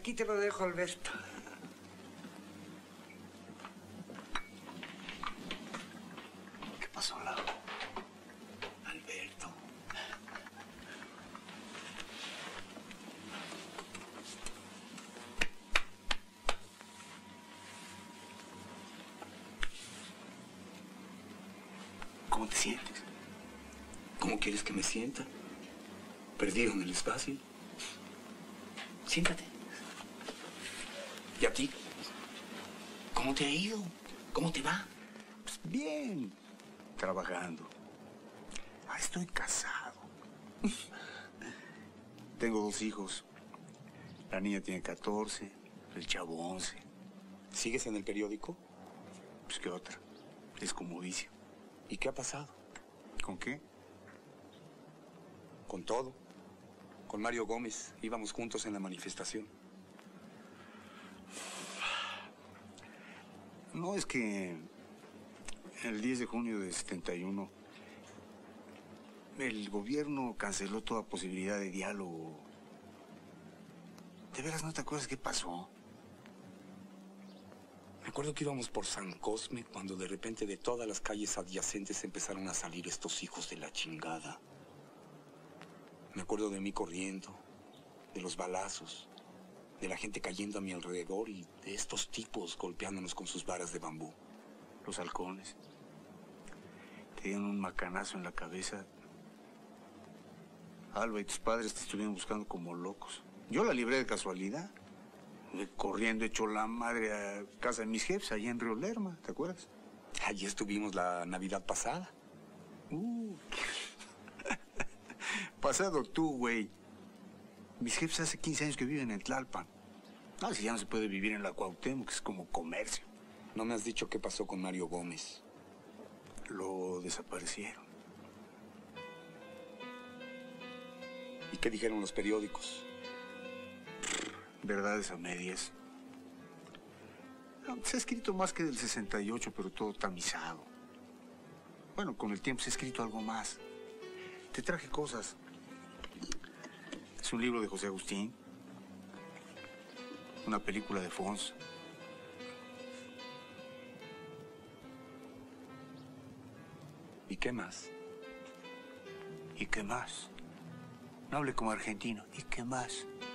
Aquí te lo dejo, Alberto. ¿Qué pasó, Laura? Alberto. ¿Cómo te sientes? ¿Cómo quieres que me sienta? ¿Perdido en el espacio? Siéntate. ¿Y a ti? ¿Cómo te ha ido? ¿Cómo te va? Pues bien, trabajando. Estoy casado. Tengo 2 hijos. La niña tiene 14, el chavo 11. ¿Sigues en el periódico? Pues qué otra. Es como vicio. ¿Y qué ha pasado? ¿Con qué? Con todo. Con Mario Gómez. Íbamos juntos en la manifestación. No, es que el 10 de junio de 71 el gobierno canceló toda posibilidad de diálogo. ¿De veras no te acuerdas qué pasó? Me acuerdo que íbamos por San Cosme cuando de repente de todas las calles adyacentes empezaron a salir estos hijos de la chingada. Me acuerdo de mí corriendo, de los balazos, de la gente cayendo a mi alrededor y de estos tipos golpeándonos con sus varas de bambú. Los halcones. Te dieron un macanazo en la cabeza. Alba y tus padres te estuvieron buscando como locos. Yo la libré de casualidad. Corriendo hecho la madre a casa de mis jefes, allá en Río Lerma, ¿te acuerdas? Allí estuvimos la Navidad pasada. Pasado tú, güey. Mis jefes hace 15 años que viven en Tlalpan. Si ya no se puede vivir en la Cuauhtémoc, que es como comercio. No me has dicho qué pasó con Mario Gómez. Lo desaparecieron. ¿Y qué dijeron los periódicos? Verdades a medias. Se ha escrito más que del 68, pero todo tamizado. Bueno, con el tiempo se ha escrito algo más. Te traje cosas. Es un libro de José Agustín. Una película de Fons. ¿Y qué más? ¿Y qué más? No hable como argentino. ¿Y qué más?